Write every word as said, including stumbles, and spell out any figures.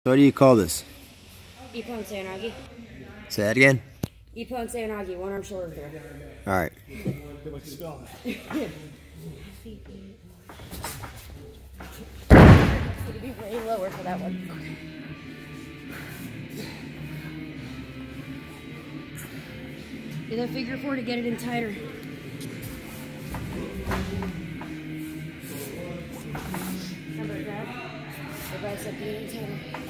So what do you call this? Ippon Seoinage. Say that again? Ippon Seoinage, one arm shoulder throw. Alright. Good luck spelling it. It'll be way lower for that one. Do that figure four to get it in tighter. Remember, grab the bicep being in tighter.